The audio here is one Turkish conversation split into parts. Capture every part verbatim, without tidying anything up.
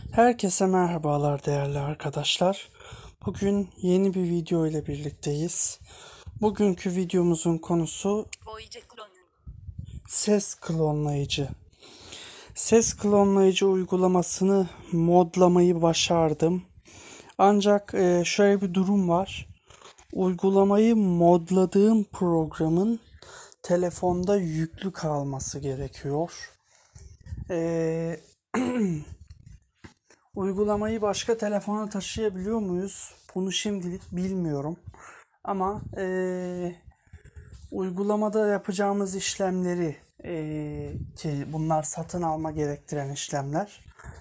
Herkese merhabalar değerli arkadaşlar. Bugün yeni bir video ile birlikteyiz. Bugünkü videomuzun konusu ses klonlayıcı. Ses klonlayıcı uygulamasını modlamayı başardım. Ancak şöyle bir durum var. Uygulamayı modladığım programın telefonda yüklü kalması gerekiyor. Eee... Uygulamayı başka telefona taşıyabiliyor muyuz? Bunu şimdilik bilmiyorum. Ama ee, uygulamada yapacağımız işlemleri ee, ki bunlar satın alma gerektiren işlemler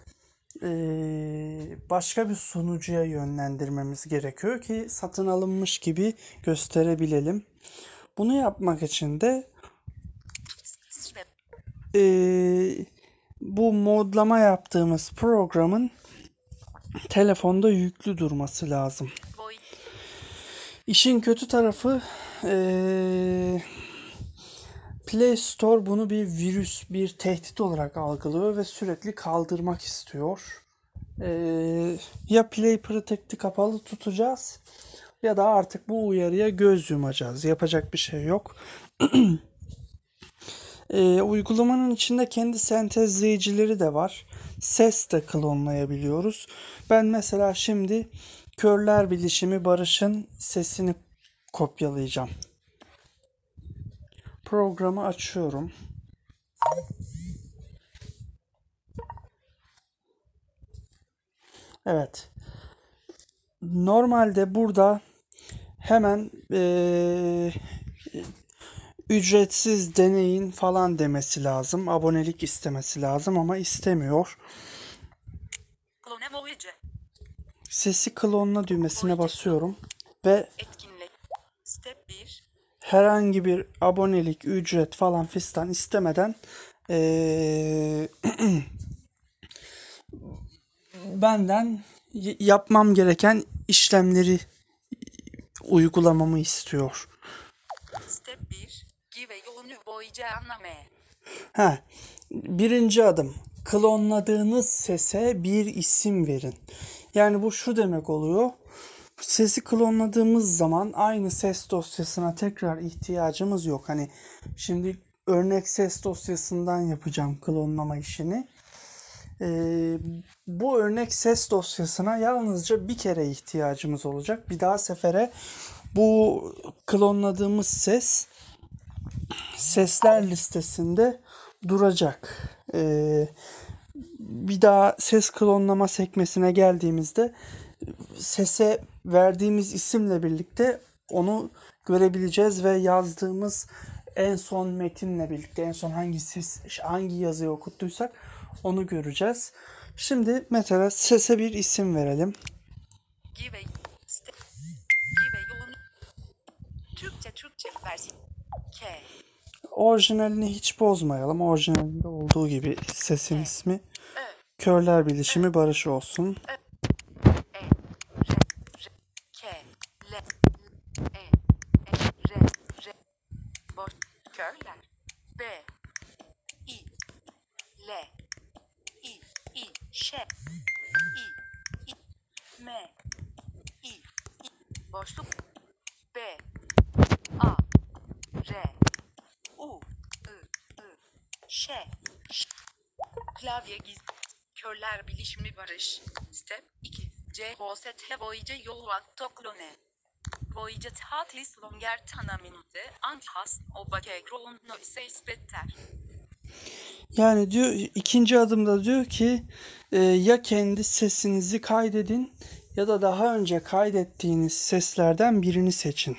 ee, başka bir sunucuya yönlendirmemiz gerekiyor ki satın alınmış gibi gösterebilelim. Bunu yapmak için de ee, bu modlama yaptığımız programın telefonda yüklü durması lazım. İşin kötü tarafı ee, Play Store bunu bir virüs, bir tehdit olarak algılıyor ve sürekli kaldırmak istiyor. Ee, ya Play Protect'i kapalı tutacağız ya da artık bu uyarıya göz yumacağız. Yapacak bir şey yok. Ee, uygulamanın içinde kendi sentezleyicileri de var. Ses de klonlayabiliyoruz. Ben mesela şimdi Körler Bilişimi Barış'ın sesini kopyalayacağım. Programı açıyorum. Evet. Normalde burada hemen ee, ücretsiz deneyin falan demesi lazım. Abonelik istemesi lazım ama istemiyor. Sesi klonla düğmesine basıyorum ve herhangi bir abonelik, ücret falan fistan istemeden ee, benden yapmam gereken işlemleri uygulamamı istiyor. Step bir. Give yolunu boyunca anlama. Ha, birinci adım. Klonladığınız sese bir isim verin. Yani bu şu demek oluyor. Sesi klonladığımız zaman aynı ses dosyasına tekrar ihtiyacımız yok. Hani şimdi örnek ses dosyasından yapacağım klonlama işini. Ee, bu örnek ses dosyasına yalnızca bir kere ihtiyacımız olacak. Bir daha sefere bu klonladığımız ses sesler listesinde duracak. Ee, bir daha ses klonlama sekmesine geldiğimizde sese verdiğimiz isimle birlikte onu görebileceğiz ve yazdığımız en son metinle birlikte en son hangi ses, hangi yazıyı okuttuysak onu göreceğiz. Şimdi mesela sese bir isim verelim. Give step. Give yolunu. Türkçe Türkçe versiyon. K. Orijinalini hiç bozmayalım. Orijinalinde olduğu gibi sesin ismi Ö. Körler Bilişimi Barış olsun. E. R. R. K. L. E. E. R. R. Boş. Körler. B. I. L. I. I. Ş. I. I. M. I. I. Boşluk. B. A. R. U. I. I. Ş. Ş. Klavye giz. Körler Bilişimi Barış. Step iki. C. H S T boyunca yol vakto klone. Boyunca tatlis longer tanaminte anthas obake kron noise ispetter. Yani diyor ikinci adımda diyor ki e, ya kendi sesinizi kaydedin ya da daha önce kaydettiğiniz seslerden birini seçin.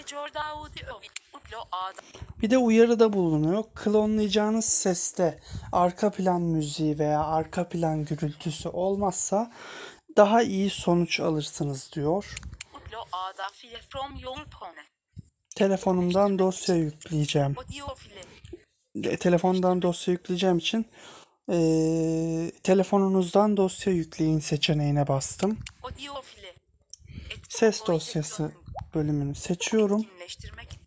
Bir de uyarıda bulunuyor. Klonlayacağınız seste arka plan müziği veya arka plan gürültüsü olmazsa daha iyi sonuç alırsınız diyor. Telefonumdan dosya yükleyeceğim. Telefondan dosya yükleyeceğim için e, telefonunuzdan dosya yükleyin seçeneğine bastım. Ses dosyası bölümünü seçiyorum.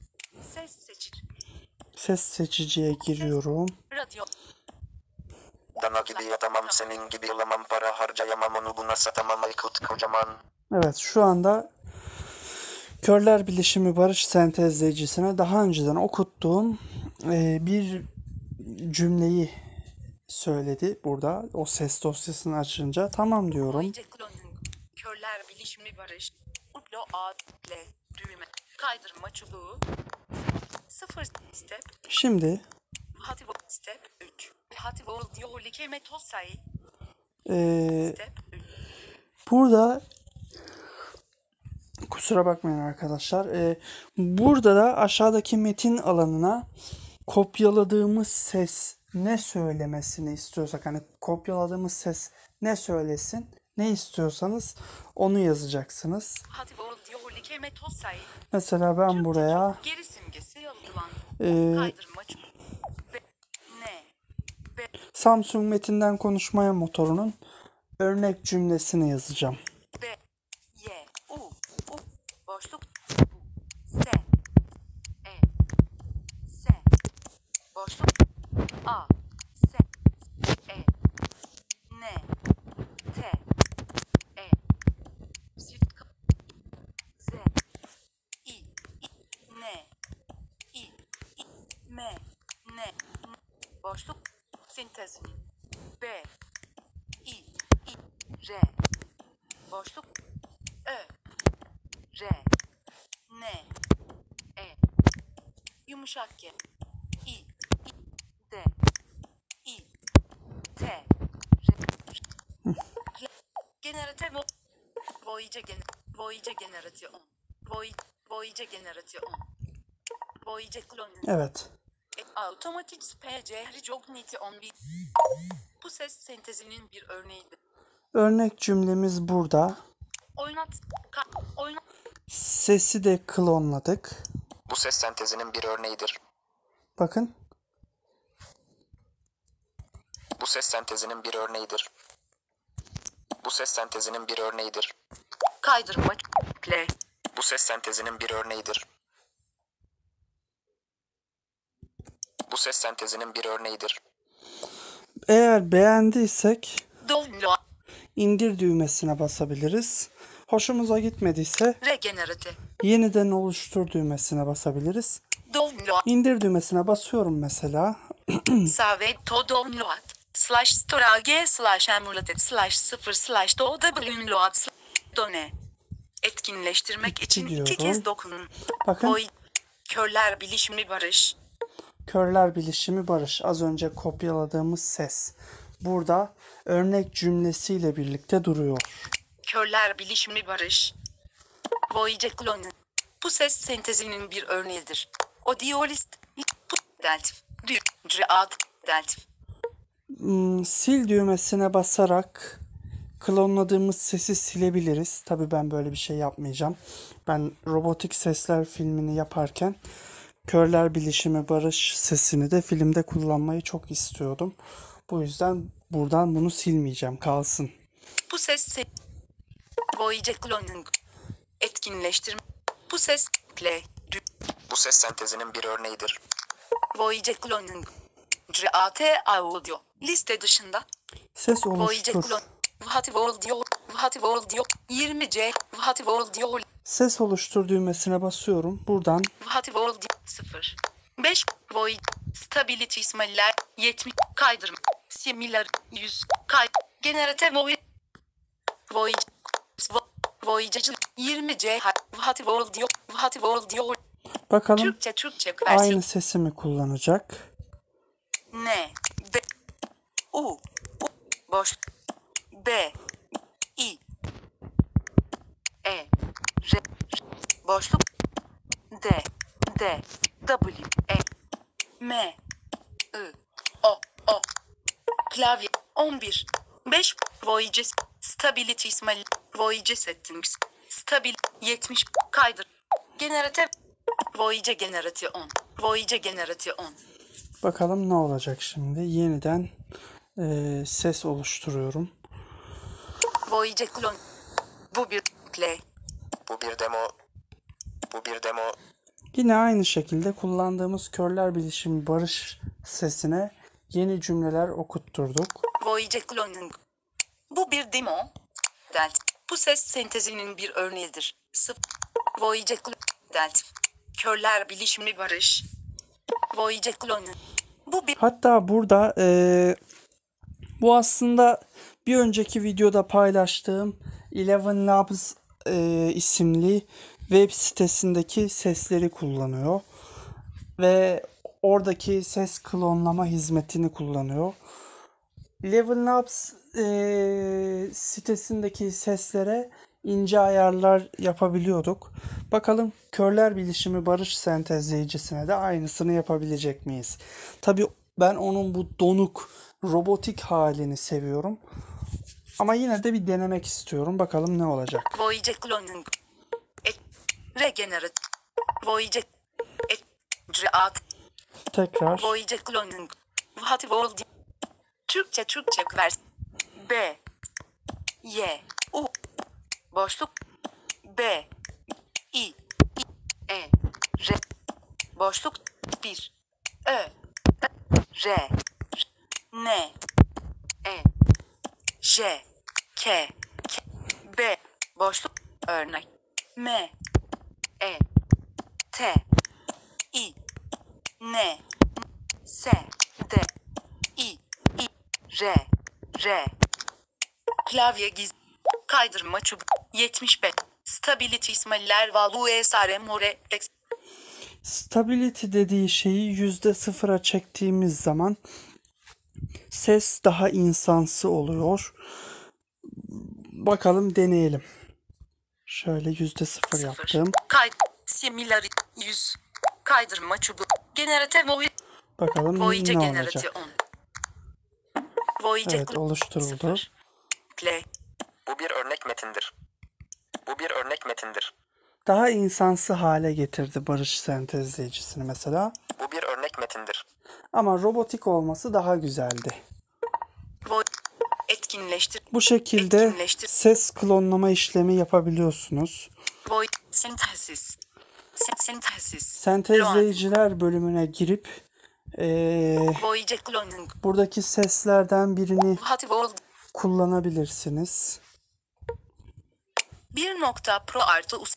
Ses seçiciye giriyorum. Dana gibi yatamam, senin gibi olamam, para harcayamam, onu buna satamam, Aykut Kocaman. Evet, şu anda Körler Bilişimi Barış Sentezleyicisine daha önceden okuttuğum e, bir cümleyi söyledi burada. O ses dosyasını açınca tamam diyorum. Voice cloning. Körler bilişimi barış. Uplo A. L. Düğme. Kaydırma çubuğu. Sıfır step. Şimdi Hativo step üç. Hativo diyor likeme tosay. e, Step üç. burada kusura bakmayın arkadaşlar. E, burada da aşağıdaki metin alanına kopyaladığımız ses ne söylemesini istiyorsak, hani kopyaladığımız ses ne söylesin, ne istiyorsanız onu yazacaksınız. Hativo diyor likeme tosay. Mesela ben buraya Geri simgesi algılan. e, Kaydırma çubuğu. Be. Ne. Be. Samsung Metinden Konuşmaya motorunun örnek cümlesini yazacağım. B. Y. U. U. Boşluk. U. S. E. S. Boşluk. A. S. E. N. T. E. Çift k- Z. İ. İ. N. İ. İ. M. N. N. Boşluk. Sintezin. B. İ. İ. R. Boşluk. Ö. R. N. E. Yumuşak G. İ. İ. D. İ. T. R. R. Generatif vo. Voice gener. Voice generasyon. Voice. Voice generasyon. Voice cloning. Evet. Automatik P C recognition bir. Bu ses sentezinin bir örneğidir. Örnek cümlemiz burada. Oynat. Ka, oynat. Sesi de klonladık. Bu ses sentezinin bir örneğidir. Bakın. Bu ses sentezinin bir örneğidir. Bu ses sentezinin bir örneğidir. Kaydırma. Play. Bu ses sentezinin bir örneğidir. Bu ses sentezinin bir örneğidir. Eğer beğendiysek Download. indir düğmesine basabiliriz. Hoşumuza gitmediyse Regenerate. yeniden oluştur düğmesine basabiliriz. Download. İndir düğmesine basıyorum mesela. Save to download. Slash storage slash emulated slash sıfır slash do download slash done. Etkinleştirmek için iki Gidiyorum. kez dokunun. Bakın. Voy. Körler bilişimi barış. Körler Bilişimi Barış. Az önce kopyaladığımız ses. Burada örnek cümlesiyle birlikte duruyor. Körler bilişimi barış. Voice cloning. Bu ses sentezinin bir örneğidir. Audiolist. Deltif. Düğüncüat. Deltif. Hmm, sil düğmesine basarak klonladığımız sesi silebiliriz. Tabii ben böyle bir şey yapmayacağım. Ben Robotik Sesler filmini yaparken Körler Bilişimi Barış sesini de filmde kullanmayı çok istiyordum. Bu yüzden buradan bunu silmeyeceğim. Kalsın. Bu ses se Voice cloning. Etkinleştirme. Bu ses play. Dü- Bu ses sentezinin bir örneğidir. Voice cloning. C A T audio. Liste dışında. Ses Voice oluştur. clone. Vhativol diyor. Vhativol diyor. yirmi C. Vhativol diyor. Ses oluştur düğmesine basıyorum. Buradan Vhativol diyor. sıfır. beş. Voice. Stability ismaller. yetmiş. Kaydırma. Similar. yüz. Kay. Generative voice. Voice. Voice. yirmi C. Vhativol diyor. Vhativol diyor. bakalım Türkçe Türkçe versiyon. aynı sesimi kullanacak. N. B. U. U. Boş. B. I. E. R. Boşluk. D. D. W. E. M. I. O. O. Klavye. on bir. beş. Voice. Stability ismail. Voice settings. Stabil. yetmiş. Kaydır. Generatif. Voice generasyon. Voice generasyon. Bakalım ne olacak şimdi. Yeniden eee, ses oluşturuyorum. Voice clone. Bu bir play. Bu bir demo. Bu bir demo. Yine aynı şekilde kullandığımız Körler Bilişimi Barış sesine yeni cümleler okutturduk. Voice cloning. Bu bir demo. Delt. Bu ses sentezinin bir örneğidir. Sıfır. Voice cloning. Delt. Körler bilişimi barış. Voice cloning. Bu bir Hatta burada eee, bu aslında bir önceki videoda paylaştığım Eleven Labs eee, isimli web sitesindeki sesleri kullanıyor. Ve oradaki ses klonlama hizmetini kullanıyor. Eleven Labs eee, sitesindeki seslere ince ayarlar yapabiliyorduk. Bakalım körler bilişimi barış sentezleyicisine de aynısını yapabilecek miyiz? Tabii ben onun bu donuk robotik halini seviyorum. Ama yine de bir denemek istiyorum. Bakalım ne olacak. voice cloning. Et. Regenerate. Voice. Et. Reat. Tekrar Voice cloning. What world? Türkçe Türkçe vers. B. Y. U. Boşluk. B. I. I. E. R. Boşluk. bir. Ö. R. N. E. J. K. K. B. Boşluk. Örnek. M. E. T. I. N. S. D. I. I. R. R. Klavye giz. Kaydırma çubuğu. yetmiş beş. Stability ismaller value sare more ex. stability dediği şeyi yüzde sıfıra çektiğimiz zaman ses daha insansı oluyor. Bakalım deneyelim. Şöyle yüzde sıfır yaptım. Kay. Similarity yüz. Kaydırma çubuğu. Generate voice. Bakalım Voice ne generate olacak. on. Voice Evet, oluşturuldu. sıfır. Play. Bu bir örnek metindir. Bu bir örnek metindir. Daha insansı hale getirdi barış sentezleyicisini mesela. Bu bir örnek metindir. Ama robotik olması daha güzeldi. Vo- etkinleştir. Bu şekilde Etkinleştir. ses klonlama işlemi yapabiliyorsunuz. Voice sentesis. Sen- Sentesis. Sentezleyiciler bölümüne girip eee, Voice cloning. buradaki seslerden birini What world? kullanabilirsiniz. bir nokta pro artı us.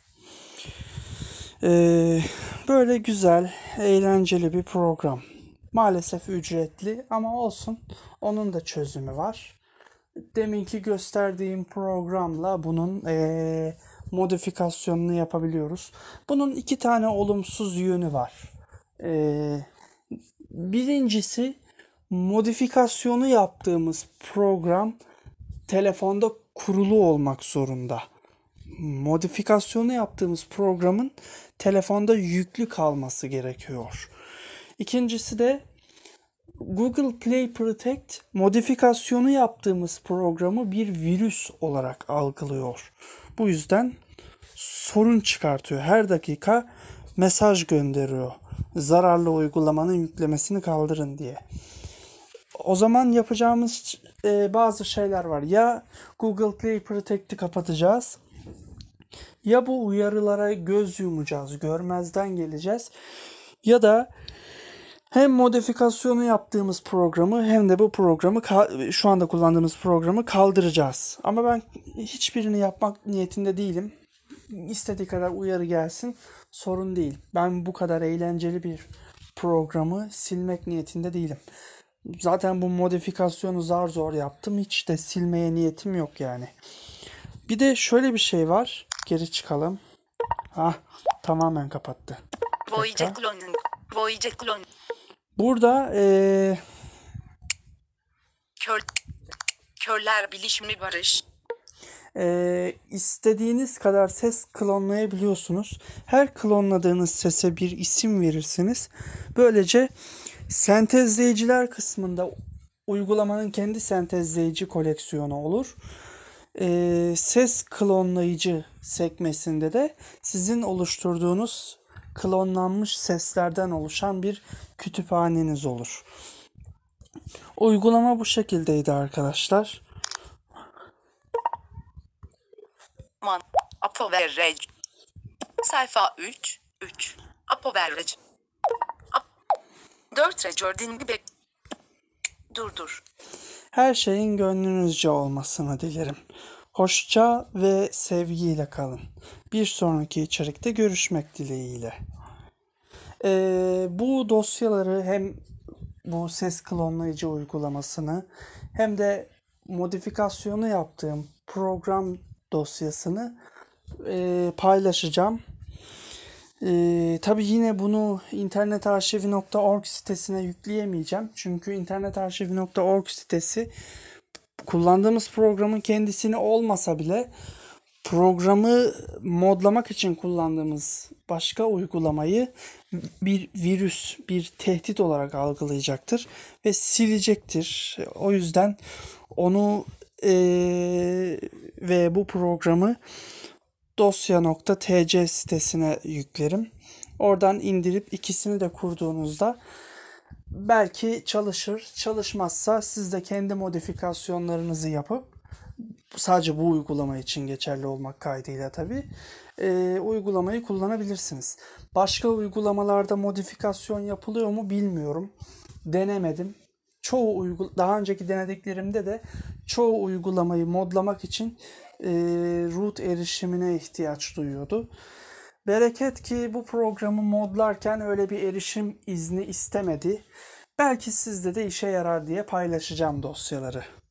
Ee, böyle güzel, eğlenceli bir program. Maalesef ücretli ama olsun. Onun da çözümü var. Deminki gösterdiğim programla bunun ee, modifikasyonunu yapabiliyoruz. Bunun iki tane olumsuz yönü var. Ee, birincisi modifikasyonu yaptığımız program telefonda kurulu olmak zorunda. Modifikasyonu yaptığımız programın telefonda yüklü kalması gerekiyor. İkincisi de Google Play Protect modifikasyonu yaptığımız programı bir virüs olarak algılıyor. Bu yüzden sorun çıkartıyor. Her dakika mesaj gönderiyor. Zararlı uygulamanın yüklemesini kaldırın diye. O zaman yapacağımız e, bazı şeyler var. Ya Google Play Protect'i kapatacağız. Ya bu uyarılara göz yumacağız, görmezden geleceğiz. Ya da hem modifikasyonu yaptığımız programı hem de bu programı şu anda kullandığımız programı kaldıracağız. Ama ben hiçbirini yapmak niyetinde değilim. İstediği kadar uyarı gelsin, sorun değil. Ben bu kadar eğlenceli bir programı silmek niyetinde değilim. Zaten bu modifikasyonu zar zor yaptım. Hiç de silmeye niyetim yok yani. Bir de şöyle bir şey var. Geri çıkalım. Ah, tamamen kapattı. Voice Tekrar. cloning. Voice cloning. Burada ee, Kör. Körler bilişimi barış. ee, istediğiniz kadar ses klonlayabiliyorsunuz. Her klonladığınız sese bir isim verirsiniz. Böylece sentezleyiciler kısmında uygulamanın kendi sentezleyici koleksiyonu olur. Ee, ses klonlayıcı sekmesinde de sizin oluşturduğunuz klonlanmış seslerden oluşan bir kütüphaneniz olur. Uygulama bu şekildeydi arkadaşlar. Man. Apoverage. Sayfa üç. üç. Apoverage. Ap- dört recording bek. Dur dur. Her şeyin gönlünüzce olmasını dilerim. Hoşça ve sevgiyle kalın. Bir sonraki içerikte görüşmek dileğiyle. Ee, bu dosyaları hem bu ses klonlayıcı uygulamasını hem de modifikasyonu yaptığım program dosyasını e, paylaşacağım. E, tabii yine bunu internetarşivi nokta org sitesine yükleyemeyeceğim. Çünkü internetarşivi nokta org sitesi kullandığımız programın kendisini olmasa bile programı modlamak için kullandığımız başka uygulamayı bir virüs, bir tehdit olarak algılayacaktır ve silecektir. O yüzden onu e, ve bu programı dosya nokta t c sitesine yüklerim. Oradan indirip ikisini de kurduğunuzda belki çalışır. Çalışmazsa siz de kendi modifikasyonlarınızı yapıp, sadece bu uygulama için geçerli olmak kaydıyla tabii, e, uygulamayı kullanabilirsiniz. Başka uygulamalarda modifikasyon yapılıyor mu bilmiyorum. Denemedim. Çoğu uygul daha önceki denediklerimde de çoğu uygulamayı modlamak için e, root erişimine ihtiyaç duyuyordu. Bereket ki bu programı modlarken öyle bir erişim izni istemedi. Belki sizde de işe yarar diye paylaşacağım dosyaları.